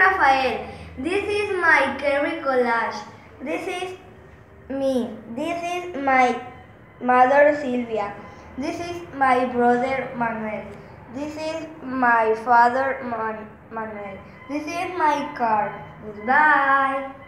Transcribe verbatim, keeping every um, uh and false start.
Rafael. This is my Kerry collage. This is me. This is my mother Silvia. This is my brother Manuel. This is my father Man- Manuel. This is my car. Goodbye.